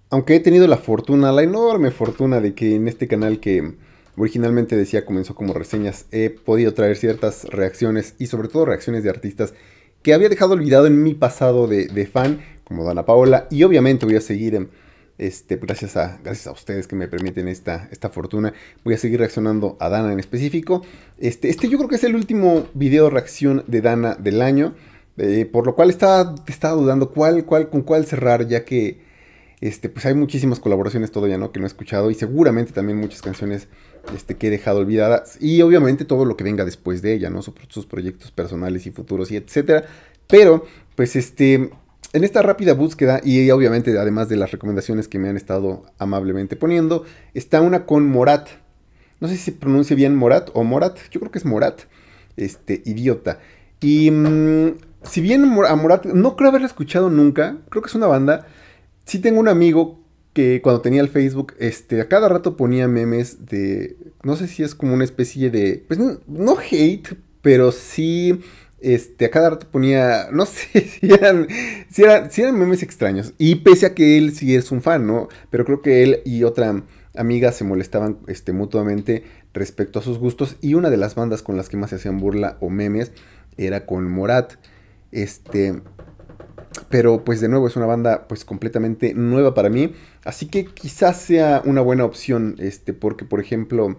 Aunque he tenido la fortuna, la enorme fortuna de que en este canal que originalmente decía comenzó como reseñas, he podido traer ciertas reacciones y sobre todo reacciones de artistas que había dejado olvidado en mi pasado de fan, como Dana Paola, y obviamente voy a seguir, gracias a ustedes que me permiten esta fortuna, voy a seguir reaccionando a Dana en específico. Yo creo que es el último video reacción de Dana del año, por lo cual estaba dudando con cuál cerrar, ya que pues hay muchísimas colaboraciones todavía, ¿no? Que no he escuchado y seguramente también muchas canciones que he dejado olvidadas y obviamente todo lo que venga después de ella, ¿no? Sus proyectos personales y futuros y etcétera. Pero, pues en esta rápida búsqueda y obviamente además de las recomendaciones que me han estado amablemente poniendo, está una con Morat. No sé si se pronuncia bien Morat o Morat, yo creo que es Morat, Idiota. Y si bien a Morat no creo haberla escuchado nunca, creo que es una banda. Sí tengo un amigo que cuando tenía el Facebook, a cada rato ponía memes de, no sé si es como una especie de, pues no hate, pero sí, a cada rato ponía, no sé si eran memes extraños. Y pese a que él sí es un fan, ¿no? Pero creo que él y otra amiga se molestaban, mutuamente respecto a sus gustos. Y una de las bandas con las que más se hacían burla o memes era con Morat. Pero pues de nuevo es una banda pues completamente nueva para mí. Así que quizás sea una buena opción. Porque por ejemplo,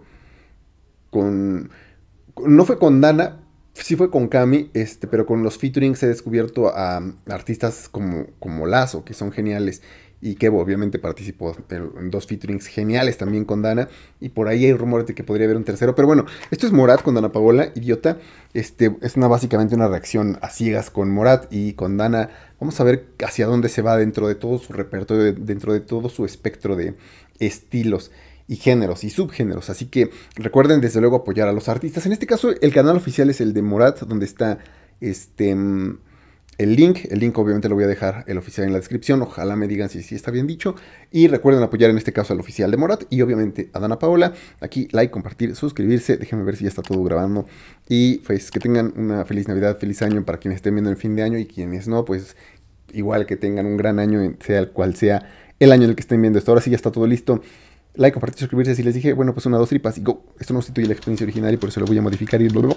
no fue con Dana, sí fue con Cami, pero con los featurings he descubierto a artistas como Lazo, que son geniales. Y Kevo obviamente participó en dos featurings geniales también con Dana. Y por ahí hay rumores de que podría haber un tercero. Pero bueno, esto es Morat con Dana Paola, Idiota. Es básicamente una reacción a ciegas con Morat y con Dana. Vamos a ver hacia dónde se va dentro de todo su repertorio, dentro de todo su espectro de estilos y géneros y subgéneros. Así que recuerden desde luego apoyar a los artistas. En este caso el canal oficial es el de Morat, donde está el link obviamente lo voy a dejar el oficial en la descripción. Ojalá me digan si está bien dicho. Y recuerden apoyar en este caso al oficial de Morat y obviamente a Dana Paola. Aquí like, compartir, suscribirse. Déjenme ver si ya está todo grabando. Y pues que tengan una feliz Navidad, feliz año para quienes estén viendo el fin de año. Y quienes no, pues igual que tengan un gran año, sea el cual sea el año en el que estén viendo esto. Ahora sí ya está todo listo. Like, compartir, suscribirse. Si les dije, bueno, pues una, dos tripas y go. Esto no sustituye la experiencia original y por eso lo voy a modificar y bla, bla, bla.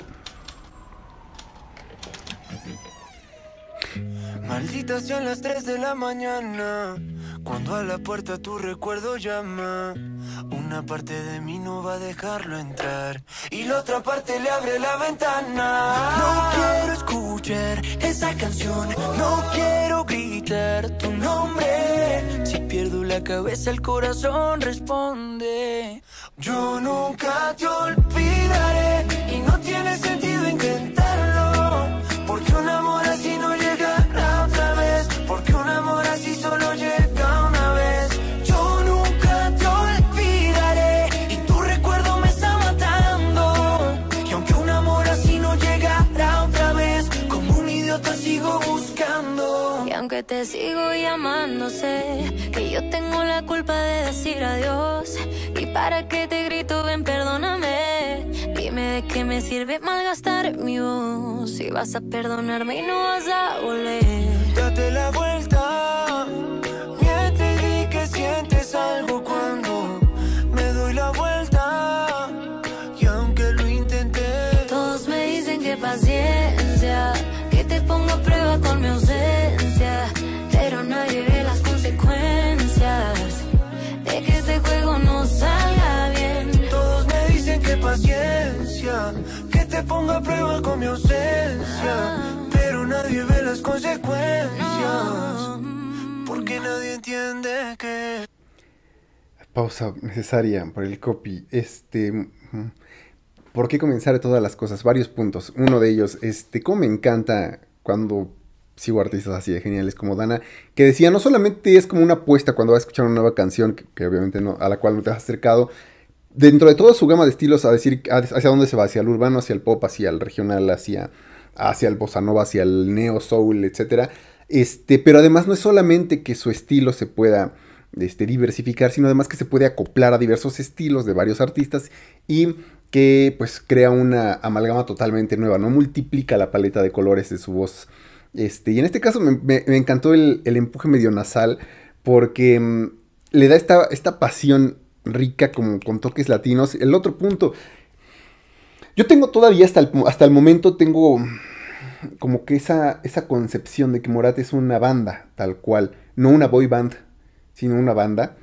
Maldita sean las 3 de la mañana, cuando a la puerta tu recuerdo llama. Una parte de mí no va a dejarlo entrar y la otra parte le abre la ventana. No quiero escuchar esa canción, no quiero gritar tu nombre. Si pierdo la cabeza el corazón responde. Yo nunca te olvidaré y no tiene sentido intentarlo, porque un amor así no llegará otra vez, porque un amor así solo llega una vez. Yo nunca te olvidaré y tu recuerdo me está matando, y aunque un amor así no llegará otra vez, como un idiota sigo buscando. Y aunque te sigo llamando, sé que yo tengo la culpa de decir adiós. Y para que te grito, ven, perdóname. Dime de qué me sirve malgastar mi voz si vas a perdonarme y no vas a volver. Date la vuelta, miente y di que sientes algo cuando me doy la vuelta. Y aunque lo intenté, todos me dicen que paciencia, que te pongo a prueba con mi ausencia, pero nadie ve las consecuencias de que este juego no salga bien. todos me dicen que paciencia, que te pongo a prueba con mi ausencia, pero nadie ve las consecuencias, porque nadie entiende que... Pausa necesaria por el copy. ¿Por qué comenzar todas las cosas? Varios puntos. Uno de ellos, cómo me encanta cuando sigo artistas así de geniales como Dana, que decía, no solamente es como una apuesta cuando vas a escuchar una nueva canción, que obviamente no, a la cual no te has acercado, dentro de toda su gama de estilos, a decir hacia dónde se va, hacia el urbano, hacia el pop, hacia el regional, hacia el bossa nova, hacia el neo soul, etcétera. Pero además no es solamente que su estilo se pueda diversificar, sino además que se puede acoplar a diversos estilos de varios artistas y que pues crea una amalgama totalmente nueva, no multiplica la paleta de colores de su voz. Y en este caso me encantó el empuje medio nasal, porque le da esta pasión rica como con toques latinos. El otro punto, yo tengo todavía hasta el momento, tengo como que esa concepción de que Morat es una banda, tal cual, no una boy band, sino una banda.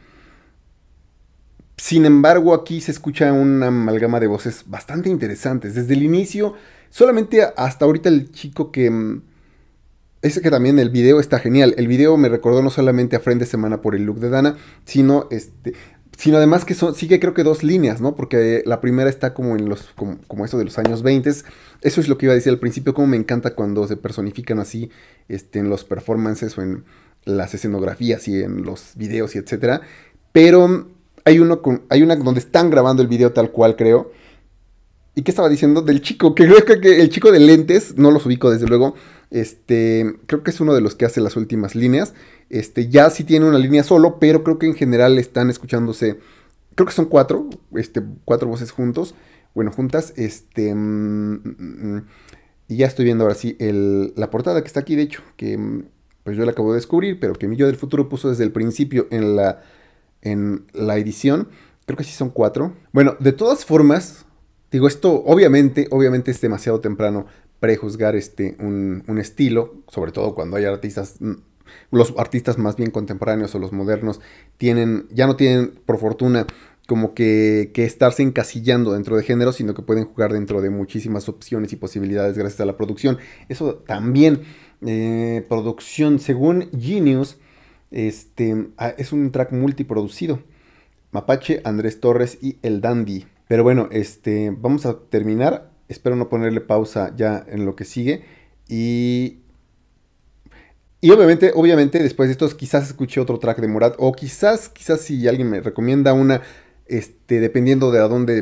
Sin embargo, aquí se escucha una amalgama de voces bastante interesantes. Desde el inicio, solamente hasta ahorita el chico que... Ese que también el video está genial. El video me recordó no solamente a Friend de Semana por el look de Dana, sino además que sigue creo que 2 líneas, ¿no? Porque la primera está como en como eso de los años 20. Eso es lo que iba a decir al principio, como me encanta cuando se personifican así en los performances o en las escenografías y en los videos y etcétera. Pero hay una donde están grabando el video tal cual, creo. ¿Y qué estaba diciendo? Del chico, que creo que el chico de lentes, no los ubico desde luego, creo que es uno de los que hace las últimas líneas, ya sí tiene una línea solo, pero creo que en general están escuchándose, creo que son 4 voces juntas, y ya estoy viendo ahora sí la portada que está aquí, de hecho, que pues yo la acabo de descubrir, pero que mi yo del futuro puso desde el principio en la edición, creo que sí son 4. Bueno, de todas formas... Digo, esto obviamente es demasiado temprano prejuzgar un estilo, sobre todo cuando hay los artistas más bien contemporáneos o los modernos ya no tienen, por fortuna, como que estarse encasillando dentro de géneros, sino que pueden jugar dentro de muchísimas opciones y posibilidades gracias a la producción. Eso también, producción, según Genius, es un track multiproducido. Mapache, Andrés Torres y El Dandy. Pero bueno, vamos a terminar. Espero no ponerle pausa ya en lo que sigue. Y obviamente, después de estos, quizás escuche otro track de Morat. O quizás si alguien me recomienda una, dependiendo de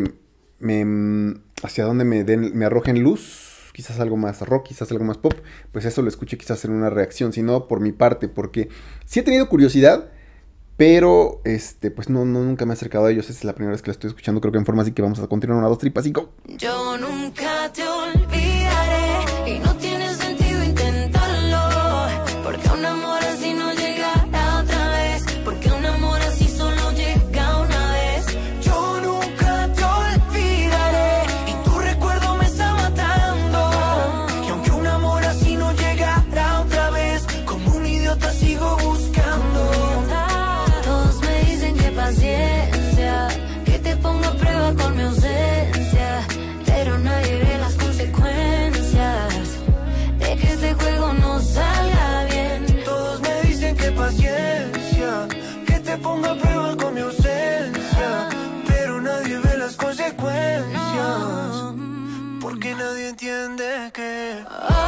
hacia dónde me arrojen luz. Quizás algo más rock, quizás algo más pop. Pues eso lo escuche quizás en una reacción. Si no, por mi parte, porque sí he tenido curiosidad. Pero, pues nunca me he acercado a ellos. Esta es la primera vez que la estoy escuchando, creo que en forma, así que vamos a continuar 1, 2, 3, 5. Yo nunca te olvidaré y no tiene sentido intentarlo, porque un amor así no llegará otra vez, porque un amor así solo llega una vez. Yo nunca te olvidaré y tu recuerdo me está matando, y aunque un amor así no llegará otra vez, como un idiota sigo buscando. Paciencia, que te pongo a prueba con mi ausencia, pero nadie ve las consecuencias de que este juego no salga bien. Todos me dicen que paciencia, que te pongo a prueba con mi ausencia, pero nadie ve las consecuencias, porque nadie entiende que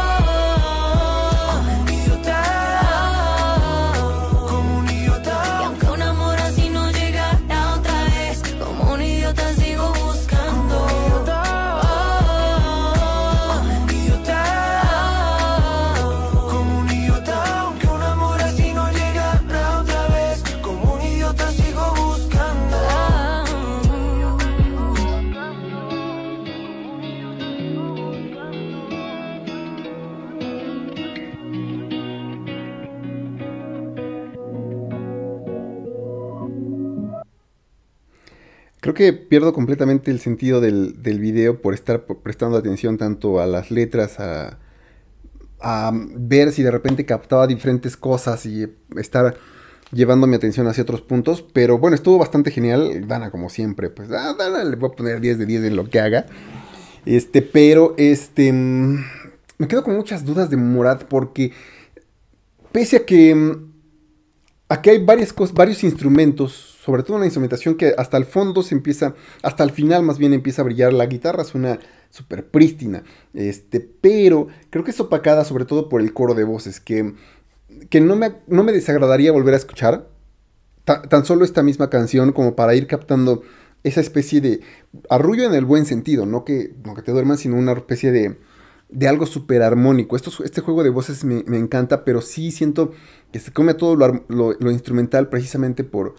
Creo que pierdo completamente el sentido del video por estar prestando atención tanto a las letras, a ver si de repente captaba diferentes cosas y estar llevando mi atención hacia otros puntos. Pero bueno, estuvo bastante genial. Dana, como siempre, pues Dana le voy a poner 10 de 10 en lo que haga. Pero me quedo con muchas dudas de Morat, porque pese a que aquí hay varios instrumentos, sobre todo una instrumentación que hasta el fondo hasta el final más bien empieza a brillar. La guitarra suena súper prístina, pero creo que es opacada sobre todo por el coro de voces, que no me desagradaría volver a escuchar, tan solo esta misma canción, como para ir captando esa especie de arrullo en el buen sentido, no que te duermas, sino una especie de algo súper armónico. Este juego de voces me encanta, pero sí siento que se come todo lo instrumental precisamente por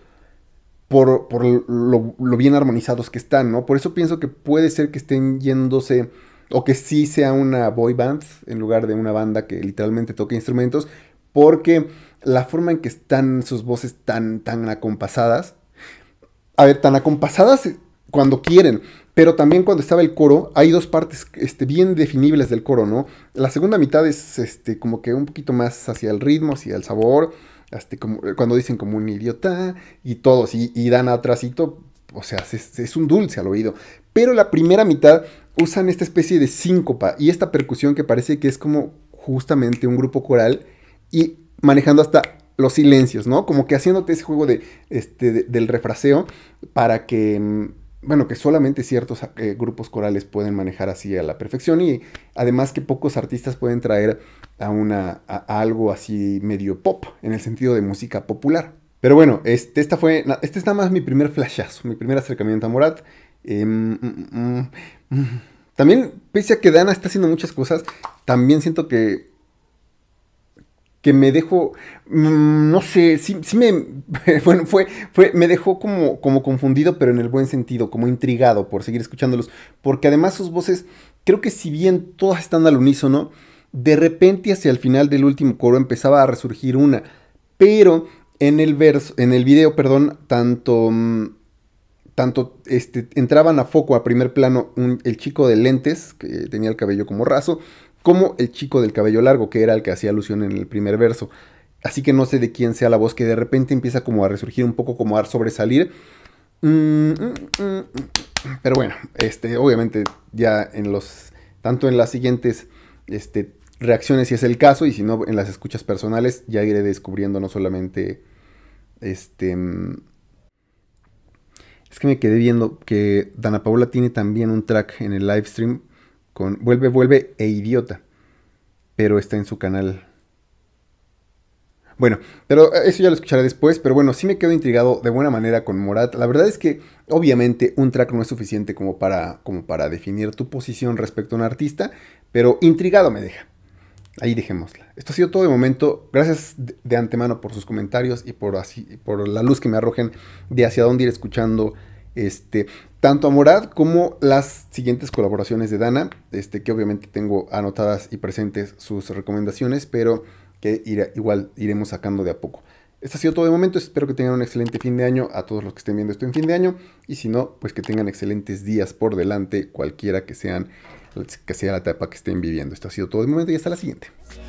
lo bien armonizados que están, ¿no? Por eso pienso que puede ser que estén yéndose, o que sí sea una boy band en lugar de una banda que literalmente toque instrumentos, porque la forma en que están sus voces tan acompasadas. A ver, tan acompasadas cuando quieren, pero también cuando estaba el coro, hay dos partes bien definibles del coro, ¿no? La segunda mitad es como que un poquito más hacia el ritmo, hacia el sabor, como, cuando dicen como un idiota y todos, y dan atrásito, o sea, es un dulce al oído. Pero la primera mitad usan esta especie de síncopa y esta percusión que parece que es como justamente un grupo coral y manejando hasta los silencios, ¿no? Como que haciéndote ese juego del refraseo para que, bueno, que solamente ciertos grupos corales pueden manejar así a la perfección y además que pocos artistas pueden traer a algo así medio pop, en el sentido de música popular. Pero bueno, este es nada más mi primer flashazo, mi primer acercamiento a Morat. También, pese a que Dana está haciendo muchas cosas, también siento que me dejó, no sé, sí bueno, me dejó como confundido, pero en el buen sentido, como intrigado por seguir escuchándolos, porque además sus voces, creo que si bien todas están al unísono, de repente hacia el final del último coro empezaba a resurgir una, pero en el video, perdón, tanto entraban a foco, a primer plano, el chico de lentes, que tenía el cabello como raso, como el chico del cabello largo, que era el que hacía alusión en el primer verso. Así que no sé de quién sea la voz que de repente empieza como a resurgir un poco, como a sobresalir. Pero bueno, obviamente ya tanto en las siguientes reacciones, si es el caso, y si no, en las escuchas personales, ya iré descubriendo no solamente es que me quedé viendo que Dana Paola tiene también un track en el live stream con Vuelve e Idiota, pero está en su canal. Bueno, pero eso ya lo escucharé después, pero bueno, sí me quedo intrigado de buena manera con Morat. La verdad es que obviamente un track no es suficiente como para definir tu posición respecto a un artista, pero intrigado me deja. Ahí dejémosla. Esto ha sido todo de momento. Gracias de antemano por sus comentarios y por la luz que me arrojen de hacia dónde ir escuchando tanto a Morat como las siguientes colaboraciones de Dana, que obviamente tengo anotadas y presentes sus recomendaciones, pero que igual iremos sacando de a poco. Esto ha sido todo de momento. Espero que tengan un excelente fin de año a todos los que estén viendo esto en fin de año, y si no, pues que tengan excelentes días por delante, cualquiera que sea la etapa que estén viviendo. Esto ha sido todo de momento y hasta la siguiente.